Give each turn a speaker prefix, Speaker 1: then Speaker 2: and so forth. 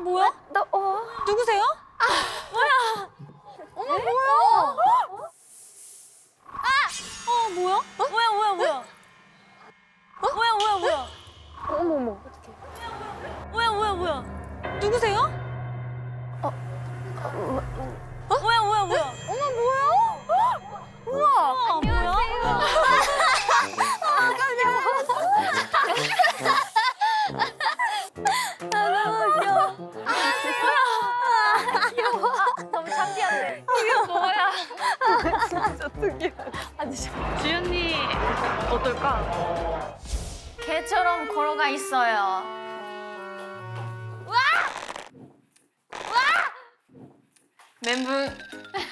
Speaker 1: 뭐야? 누구세요? 뭐야? 어머, 뭐야? 뭐야? 뭐야? 뭐야?
Speaker 2: 어머머.
Speaker 1: 뭐야? 누구세요? 뭐야?
Speaker 2: 어머, 뭐야? 우와.
Speaker 1: 안녕하세요.
Speaker 2: 너무 창피한데.
Speaker 1: 이거 뭐야?
Speaker 2: 진짜 특이해. 아니,
Speaker 1: 주연이 어떨까?
Speaker 3: 개처럼 걸어가 있어요. 멘붕.